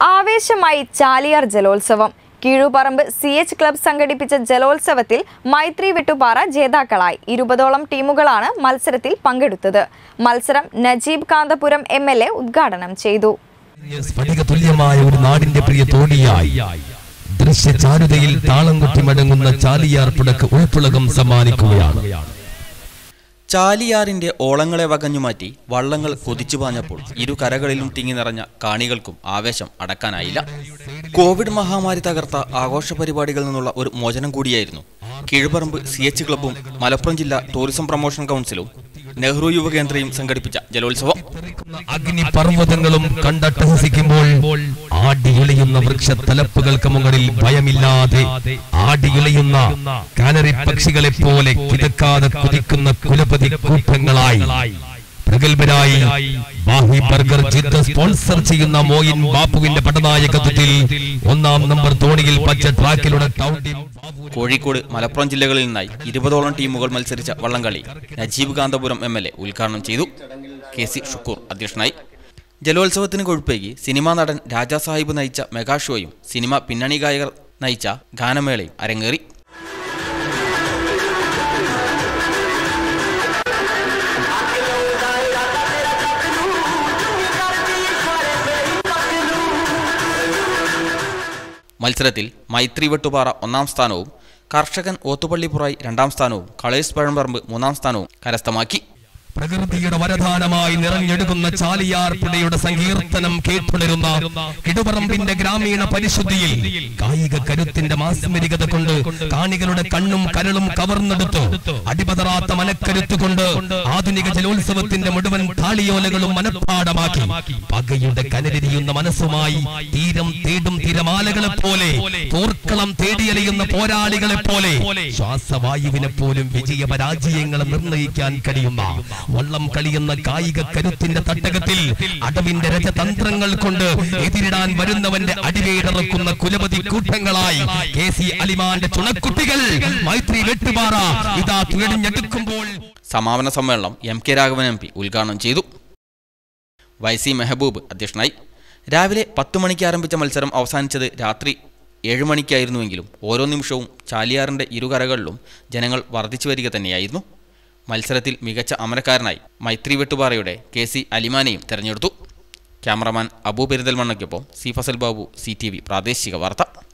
ആവേശമായി ചാലിയാർ ജലോത്സവം. Keezhuparamba CH club സംഘടിപ്പിച്ച ജലോത്സവത്തിൽ മൈത്രി വെട്ടുപാറ ജേതാക്കളായി. 20ഓളം ടീമുകളാണ് മത്സരത്തിൽ പങ്കെടുത്തത്. മത്സരം നജീബ് കാന്തപുരം MLA ഉദ്ഘാടനം ചെയ്തു. തുല്യമായ ഒരു നാടിന്റെ പ്രിയ തോണിയായി ദൃശ്യചാരുതയിൽ താളം കൊട്ടി മടങ്ങുന്ന ചാലിയാർ പുഴക്ക് ഉൾപ്പുളകം സമ്മാനിക്കുകയാണ്. ചാലിയാറിന്റെ ഓളങ്ങളെ വകഞ്ഞുമാറ്റി വള്ളങ്ങൾ കൊതിച്ചു പാഞ്ഞപ്പോൾ ഇരു കരകളിലും തിങ്ങി നിറഞ്ഞ കാണികൾക്കും ആവേശം അടക്കാനായില്ല. കോവിഡ് മഹാമാരി തകർത്ത ആഘോഷ പരിപാടികളിൽ നിന്നുള്ള ഒരു മോചനം കൂടിയായിരുന്നു കീഴുപറമ്പ് CH ക്ലബും മലപ്പുറം ജില്ലാ ടൂറിസം പ്രൊമോഷൻ കൗൺസിലും നെഹ്റു യുവകേന്ദ്രയും സംഘടിപ്പിച്ച ജലോത്സവം. അഗ്നിപർവ്വതങ്ങളും കണ്ടട്ടഹസിക്കുമ്പോൾ ആടിയുലയുന്ന വൃക്ഷത്തലപ്പുകൾക്ക് മുകളിൽ ഭയമില്ലാതെ ആടിയുലയുന്ന കാനറി പക്ഷികളെ പോലെ കിടക്കാതെ കുതിക്കുന്ന കുലപതി കൂട്ടങ്ങളായി പ്രഗത്ഭരായി ബാഹി ബർഗർ ജിദ്ദ സ്പോൺസർ ചെയ്യുന്ന മോയിൻ ബാപ്പുവിന്റെ പടനായകത്വത്തിൽ 1ാം നമ്പർ തോണിയിൽ പച്ച ട്രാക്കിലൂടെ കോഴിക്കോട് മലപ്പുറം ജില്ലകളിൽ നിന്നായി 20ഓളം ടീമുകൾ മത്സരിച്ച വള്ളംകളി നജീബ് കാന്തപുരം MLA ഉദ്ഘാടനം ചെയ്തു. KC ഷുക്കൂർ അധ്യക്ഷനായി. ജലോത്സവത്തിന് കൊഴുപ്പേകി സിനിമാ നടൻ രാജാ സാഹിബ് നയിച്ച മെഗാ ഷോയും സിനിമ പിന്നണി ഗായകർ നയിച്ച ഗാനമേളയും അരങ്ങേറി. മത്സരത്തിൽ മൈത്രി വെട്ടുപാറ 1ാം സ്ഥാനവും കർഷകൻ ഓത്തുപള്ളിപ്പുറായി 2ാം സ്ഥാനവും കളേഴ്സ് പഴംപറമ്പ് 3ാം സ്ഥാനവും കരസ്ഥമാക്കി. പ്രകൃതിയുടെ വരദാനമായി നിറഞ്ഞെടുക്കുന്ന ചാലിയാർ പുഴയുടെ സങ്കീർത്തനം കേട്ടുണരുന്ന കിടുപറമ്പിന്റെ ഗ്രാമീണ പരിശുദ്ധിയിൽ കായിക കരുത്തിന്റെ മാസ്മരികത കൊണ്ട് കാണികളുടെ കണ്ണും കരളും കവർന്നെടുത്ത് അടിപതറാത്ത മനക്കരുത്ത് കൊണ്ട് ആധുനിക ജലോത്സവത്തിന്റെ മുഴുവൻ താളിയോലകളും മനഃപ്പാടമാക്കി പകയുടെ കനരിയുന്ന മനസ്സുമായി തീരം തേടും തിരമാലകളെ പോലെ തോർക്കളം തേടിയലിയുന്ന പോരാളികളെ പോലെ ശ്വാസവായുവിനെ പോലും വിജയ പരാജയങ്ങളെ നിർണയിക്കാൻ കഴിയുന്ന വള്ളം കളിയുന്ന കായിക കരുത്തിന്റെ തട്ടകത്തിൽ അടവിന്റെ രജതന്ത്രങ്ങൾ കൊണ്ട് എതിരിടാൻ വരുന്നവന്റെ അടിവേടിറക്കുന്ന കുലപതി കൂട്ടങ്ങളായി KC അലിമാന്റെ ചുണക്കുട്ടികൾ മൈത്രി വെട്ടുപാറ ഇതാ തുഴഞ്ഞെടുക്കുമ്പോൾ. സമാപന സമ്മേളനം MK രാഘവൻ MP ഉദ്ഘാടനം ചെയ്തു. YC മെഹബൂബ് അധ്യക്ഷനായി. രാവിലെ 10 മണിക്ക് ആരംഭിച്ച മത്സരം അവസാനിച്ചത് രാത്രി 7 മണിക്കായിരുന്നുവെങ്കിലും ഓരോ നിമിഷവും ചാലിയാറിന്റെ ഇരുകരകളിലും ജനങ്ങൾ വർദ്ധിച്ചു വരിക തന്നെയായിരുന്നു. മത്സരത്തിൽ മികച്ച അമരക്കാരനായി മൈത്രി വെട്ടുപാറയുടെ KC അലിമാനെയും തെരഞ്ഞെടുത്തു. ക്യാമറമാൻ അബു പെരിന്തൽമണ്ണയ്ക്കൊപ്പം C ഫസൽ ബാബു CTV പ്രാദേശിക വാർത്ത.